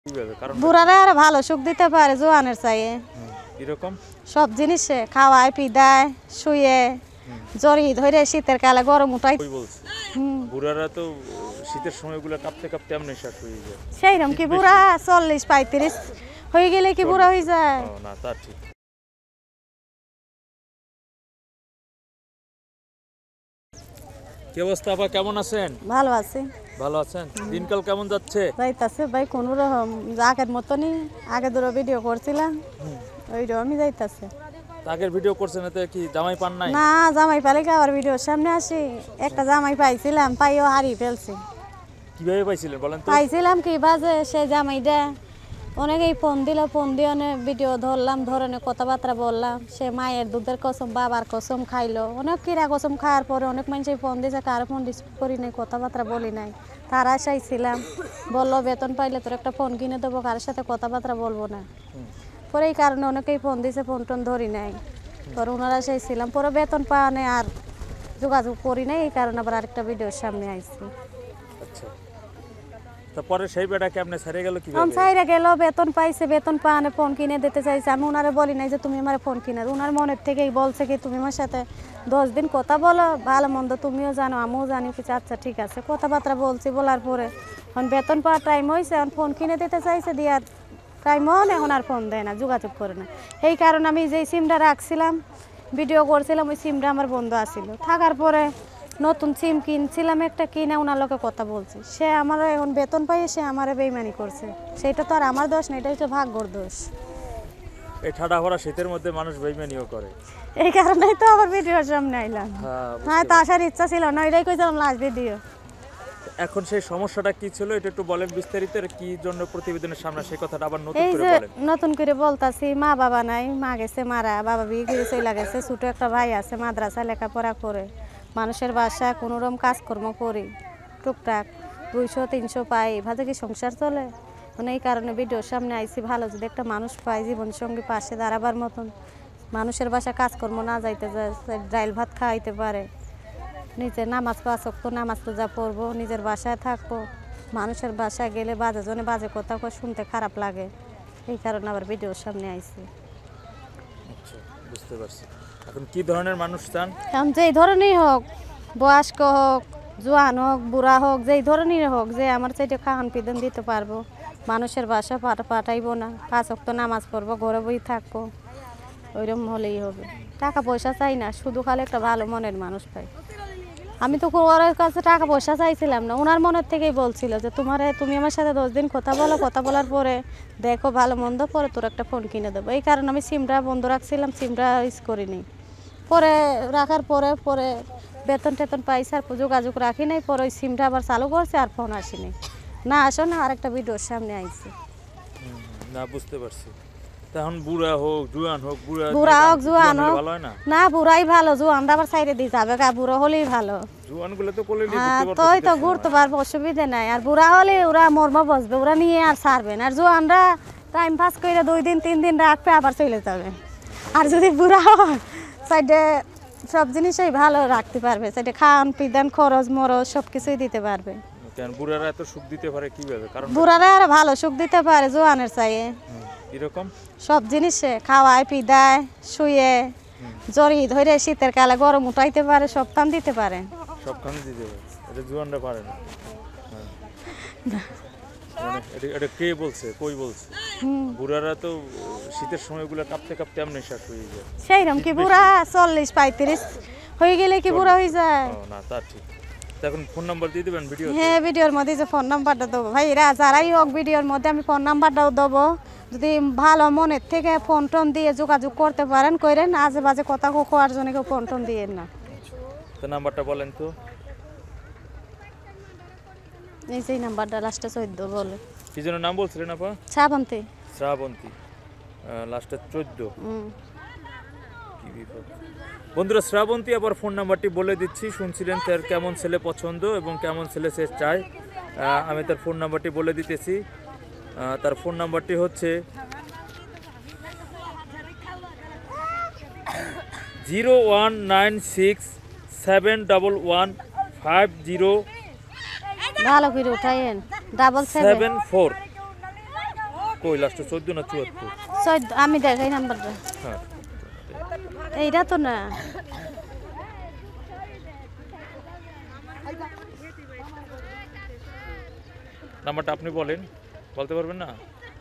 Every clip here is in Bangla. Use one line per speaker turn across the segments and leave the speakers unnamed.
বুড়ারা আর ভালো সুখ দিতে পারে জোয়ানের চাইয়ে।
এরকম
সব জিনিসে খাওয়ায় পিদায় শুয়ে জড়ি ধরে শীতের কালে গরম উঠাই।
বুড়ারা তো শীতের সময়গুলো কাঁপতে কাঁপতে এমনি শেষ হয়ে যায়।
সেইরকম কি বুড়া 40-35 হয়ে গেলে কি বুড়া হয়ে যায়?
না তা ঠিক। কি অবস্থা আপা, কেমন আছেন?
ভালো আছি।
ভালো আছেন? দিনকাল কেমন যাচ্ছে?
যাইতাছে ভাই কোন রকম আগের মতনই। আগে ধরো ভিডিও করছিলাম ওই রকমই যাইতাছে।
আগের ভিডিও করছেন এতে কি জামাই পান নাই?
না জামাই পালে কি আবার ভিডিওর সামনে আসি? একটা জামাই পাইছিলাম, পাইও হারিয়ে ফেলছি।
কিভাবে পাইছিলেন বলেন তো?
পাইছিলাম কি বাজে সে জামাইটা অনেকেই ফোন দিল, ফোন দিয়ে অনেক ভিডিও ধরলাম, ধরনে কথাবার্তা বললাম। সে মায়ের দুধের কসম বাবার কসম খাইলো, অনেক কিরা কসম খাওয়ার পরে অনেক মানুষই ফোন দিয়েছে, কারো ফোন রিসিভ করি নাই, কথাবার্তা বলি নাই। তার আশাই ছিলাম, বললো বেতন পাইলে তোর একটা ফোন কিনে দেবো, কারোর সাথে কথাবার্তা বলবো না। পরে এই কারণে অনেকেই ফোন দিয়েছে, ফোন টোন ধরি নাই। পরে ওনার আশাই ছিলাম, পরে বেতন পাওয়া আর যোগাযোগ করি নাই, এই কারণে আবার আরেকটা ভিডিওর সামনে আইছি।
আচ্ছা, তারপরে সেই বেটা কেমনে ছেড়ে গেল? কিভাবে
ফোন ছাইরা গেল, বেতন পাইছে, বেতন পাওয়ানে ফোন কিনে দিতে চাইছে। আমি ওনারে বলি নাই যে তুমি আমার ফোন কিনে, ওনার মনের থেকেই বলছে কি তুমি আমার সাথে 10 দিন কথা বলো, ভালো মন্দ তুমিও জানো আমিও জানি কিছু। আচ্ছা ঠিক আছে, কথাবার্তা বলছি, বলার পরে এখন বেতন পাওয়ার টাইম হয়েছে, এখন ফোন কিনে দিতে চাইছে, দিয়ার টাইম হলে এখন আর ফোন দেয় না, যোগাযোগ করে না। এই কারণে আমি যেই সিমটা রাখছিলাম ভিডিও করছিলাম, ওই সিমটা আমার বন্ধ আসছিল। থাকার পরে নতুন সিম কিনছিলাম একটা, কিনে ওনার লোকে কথা বলছি। সে আমার এখন বেতন পাইয়ে সে আমার বেইমানি করছে। সেটা তো আর আমার দোষ না, এটা হচ্ছে ভাগ্যর দোষ।
এই ঠাডা ভরা শীতের মধ্যে মানুষ বেইমানিও করে।
এই কারণেই তো আবার ভিডিওর সামনে আইলাম। হ্যাঁ, তো আসার ইচ্ছা ছিল না, এটাই কইছিলাম লাস্ট ভিডিও।
এখন সেই সমস্যাটা কি ছিল এটা একটু বলেন বিস্তারিত, কি জন্য প্রতিবেদনের সামনে সেই কথাটা আবার নতুন
এই
করে
যে
বলেন।
নতুন করে বলতাছি, মা বাবা নাই, মা গেছে মারা, বাবা বিয়ে করে চলে গেছে, ছোট একটা ভাই আছে মাদ্রাসা লেখাপড়া করে, মানুষের বাসা কোনোরকম কাজকর্ম করি, টুকটাক 200-300 পাই, এভাবে কি সংসার চলে? মানে এই কারণে ভিডিওর সামনে আইছি, ভালো যদি একটা মানুষ পাই জীবনসঙ্গী পাশে দাঁড়াবার মতন, মানুষের বাসা কাজকর্ম না যাইতে যায়, ডাইল ভাত খাওয়াইতে পারে, নিজের নামাজ 5 ওয়াক্ত নামাজ তো যা পড়বো, নিজের বাসায় থাকবো। মানুষের বাসায় গেলে বাজে জনে বাজে কথা শুনতে খারাপ লাগে, এই কারণে আবার ভিডিওর সামনে আইছি।
আচ্ছা, বুঝতে পারছি। এখন কি ধরনের মানুষ চান?
এখন যেই ধরনেরই হোক, বয়স্ক হোক, জোয়ান হোক, বুড়া হোক, যেই ধরনেরই হোক, যে আমার চাইতে খাওয়ান পিদন দিতে পারবো, মানুষের বাসা পাঠাইবো না, 5 ওয়াক্ত নামাজ পড়বো, ঘরে বই থাকবো, ওইরকম হলেই হবে। টাকা পয়সা চাই না, শুধু খালি একটা ভালো মনের মানুষ পাই। আমি তো ওর কাছে টাকা পয়সা চাইছিলাম না, ওনার মনের থেকেই বলছিল যে তুমি আমার সাথে 10 দিন কথা বলো, কথা বলার পরে দেখো ভালো মন্দ, পরে তোর একটা ফোন কিনে দেবো। এই কারণে আমি সিমটা বন্ধ রাখছিলাম, সিমটা ইউজ করিনি। পরে রাখার পরে বেতন টেতন পাইছে আর যোগাযোগ রাখি নাই, পরে ওই সিমটা আবার চালু করছে আর ফোন আসেনি। না আসো না, আরেকটা ভিডিওর সামনে আইছে।
না বুঝতে পারছি। তখন বুড়া হোক জোয়ান হোক,
বুড়া হোক জোয়ান হোক, না বুড়াই ভালো, জোয়ানটা আবার সাইডে দিয়ে যাবে, বুড়ো হলেই ভালো।
জোয়ানগুলো তো কোলে নিয়ে
হ্যাঁ,
ঘুরতে পারবে,
তো ঘুরতে পারবো, অসুবিধা নাই। আর বুড়া হলে ওরা মর্ম বসবে, ওরা নিয়ে আর ছাড়বে না। আর জোয়ানরা টাইম পাস করে 2 দিন 3 দিন রাখবে, আবার চলে যাবে। আর যদি বুড়া হয় সাইডে সব জিনিসই ভালো রাখতে পারবে, সাইডে খান পিদান খরচ মরচ সব কিছুই দিতে পারবে।
কেন বুড়ারা এত সুখ দিতে পারে কিভাবে? কারণ
বুড়ারা আর ভালো সুখ দিতে পারে জোয়ানের চাইয়ে।
এরকম
সব জিনিসে খাওয়ায় পিদায় শুয়ে জড়ি ধরে শীতের কালে গরম উঠাইতে পারে, সব কাম দিতে পারে,
সবখানে দিতে পারে। এটা জোয়ানরা পারে না। এটা কে বলছে, কই বলছে? বুড়ারা তো শীতের সময়গুলো কাঁপতে কাঁপতে এমনি শেষ হয়ে যায়।
সেইরকম কি বুড়া 40-35 হয়ে গেলে কি বুড়া হয়ে যায়?
না তা ঠিক। এখন ফোন নাম্বার দিয়ে দেবেন ভিডিও?
হ্যাঁ, ভিডিওর মধ্যে যে ফোন নাম্বারটা দেবো ভাইরা, যারাই হোক ভিডিওর মধ্যে আমি ফোন নাম্বারটাও দেবো। যদি ভালো মনের থেকে ফোন টোন দিয়ে যোগাযোগ করতে পারেন করেন, আজে বাজে কথা কোয়ার জন্য কেউ ফোন টোন দিয়ে না।
তো নাম্বারটা বলেন তো।
এই যে নাম্বারটা লাস্টে 14 বলে।
কি যেন নাম বলছিলেন আপা?
শ্রাবন্তী।
শ্রাবন্তী, লাস্টে 14। কি বিপদ। বন্ধুরা, শ্রাবন্তী আবার ফোন নাম্বারটি বলে দিচ্ছি। শুনছিলেন তার কেমন ছেলে পছন্দ এবং কেমন ছেলে সে চায়। আমি তার ফোন নাম্বারটি বলে দিতেছি। তার ফোন নাম্বারটি হচ্ছে
019671150 ভালো করে উঠাইন 774
কই লাস্টে 14 না 74?
আমি দেখাই নাম্বারটা,
হ্যাঁ
এইটা তো না।
নাম্বারটা আপনি বলেন, বলতে পারবেন না?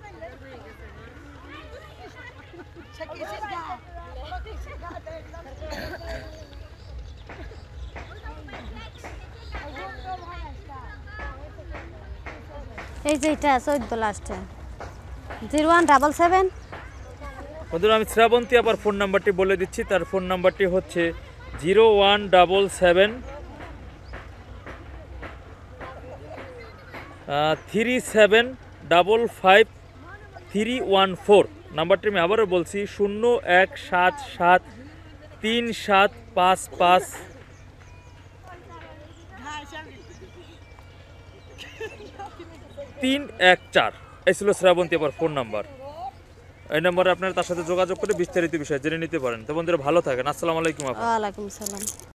এই যে এটা 14 লাস্টে 0177।
বন্ধুরা আমি শ্রাবন্তী আবার ফোন নাম্বারটি বলে দিচ্ছি, তার ফোন নাম্বারটি হচ্ছে 0177 3755 নাম্বারটি আমি আবারও বলছি 01773755 এই ছিল শ্রাবন্তী আবার ফোন নাম্বার। এই নম্বরে আপনারা তার সাথে যোগাযোগ করে বিস্তারিত বিষয় জেনে নিতে পারেন। তো বন্ধুরা ভালো থাকেন, আসসালামু আলাইকুম।
ওয়ালাইকুম আসসালাম।